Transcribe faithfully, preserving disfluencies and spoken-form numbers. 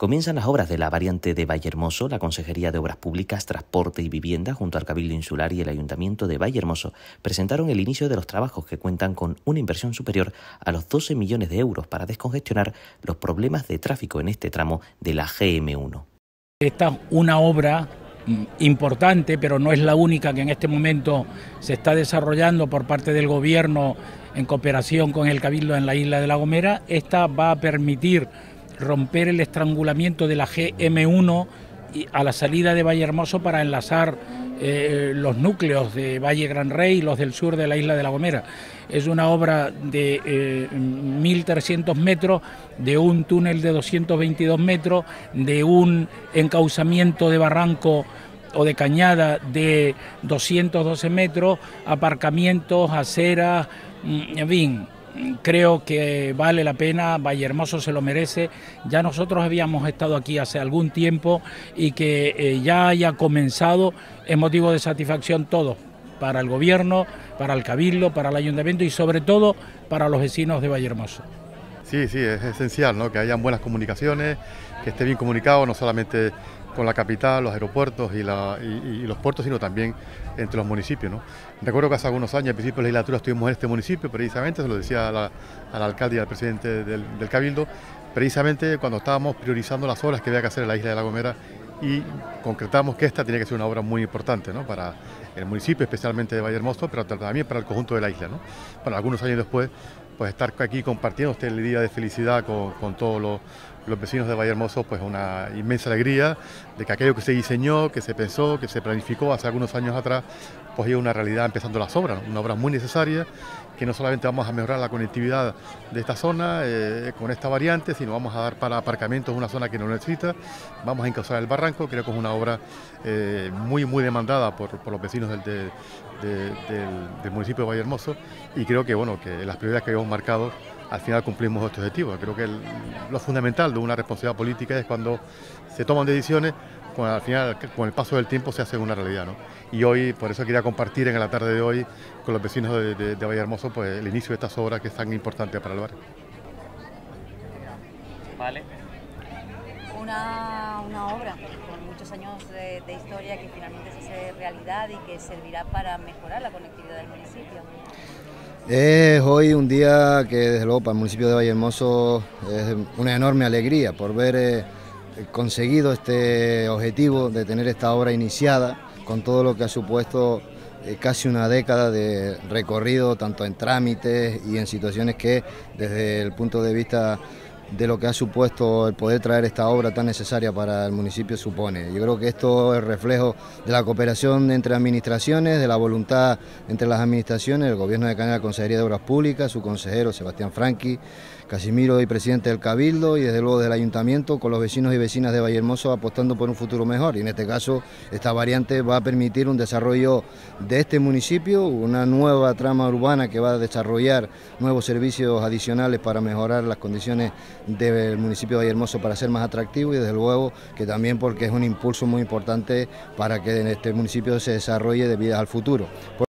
Comienzan las obras de la variante de Vallehermoso. La Consejería de Obras Públicas, Transporte y Vivienda, junto al Cabildo Insular y el Ayuntamiento de Vallehermoso, presentaron el inicio de los trabajos que cuentan con una inversión superior a los doce millones de euros para descongestionar los problemas de tráfico en este tramo de la G M uno. Esta es una obra importante, pero no es la única que en este momento se está desarrollando por parte del Gobierno en cooperación con el Cabildo en la isla de La Gomera. Esta va a permitir romper el estrangulamiento de la G M uno a la salida de Vallehermoso para enlazar eh, los núcleos de Valle Gran Rey y los del sur de la isla de La Gomera. Es una obra de eh, mil trescientos metros, de un túnel de doscientos veintidós metros, de un encauzamiento de barranco o de cañada de doscientos doce metros, aparcamientos, aceras, en fin. Creo que vale la pena, Vallehermoso se lo merece. Ya nosotros habíamos estado aquí hace algún tiempo y que eh, ya haya comenzado es motivo de satisfacción todo, para el Gobierno, para el Cabildo, para el Ayuntamiento y sobre todo para los vecinos de Vallehermoso. Sí, sí, es esencial, ¿no?, que hayan buenas comunicaciones, que esté bien comunicado, no solamente con la capital, los aeropuertos y, la, y, y los puertos, sino también entre los municipios, ¿no? Recuerdo que hace algunos años, al principio de la legislatura, estuvimos en este municipio, precisamente, se lo decía a la, al alcalde y al presidente del, del Cabildo, precisamente cuando estábamos priorizando las obras que había que hacer en la isla de La Gomera y concretamos que esta tenía que ser una obra muy importante, ¿no?, para el municipio, especialmente de Vallehermoso, pero también para el conjunto de la isla, ¿no? Bueno, algunos años después, pues estar aquí compartiendo este día de felicidad con, con todos los, los vecinos de Vallehermoso, pues una inmensa alegría de que aquello que se diseñó, que se pensó, que se planificó hace algunos años atrás, pues ya una realidad empezando las obras, ¿no? Una obra muy necesaria, que no solamente vamos a mejorar la conectividad de esta zona eh, con esta variante, sino vamos a dar para aparcamientos una zona que no necesita, vamos a encauzar el barranco. Creo que es una obra eh, muy muy demandada por, por los vecinos del, de, de, del, del municipio de Vallehermoso, y creo que bueno que las prioridades que habíamos marcado al final cumplimos este objetivo. Creo que el, lo fundamental de una responsabilidad política es cuando se toman decisiones, pues al final con el paso del tiempo se hace una realidad, ¿no? Y hoy, por eso quería compartir en la tarde de hoy con los vecinos de, de, de Vallehermoso, pues el inicio de estas obras que es tan importante para el barrio. Vale. Una, una obra con muchos años de, de historia que finalmente se hace realidad y que servirá para mejorar la conectividad del municipio. Es hoy un día que desde luego para el municipio de Vallehermoso es una enorme alegría por ver eh, conseguido este objetivo de tener esta obra iniciada, con todo lo que ha supuesto eh, casi una década de recorrido, tanto en trámites y en situaciones que desde el punto de vista de lo que ha supuesto el poder traer esta obra tan necesaria para el municipio supone. Yo creo que esto es reflejo de la cooperación entre administraciones, de la voluntad entre las administraciones, el Gobierno de Canarias, la Consejería de Obras Públicas, su consejero Sebastián Franqui, Casimiro y presidente del Cabildo, y desde luego del Ayuntamiento, con los vecinos y vecinas de Vallehermoso apostando por un futuro mejor. Y en este caso esta variante va a permitir un desarrollo de este municipio, una nueva trama urbana que va a desarrollar nuevos servicios adicionales para mejorar las condiciones del municipio de Vallehermoso para ser más atractivo, y desde luego que también porque es un impulso muy importante para que en este municipio se desarrolle de vida al futuro.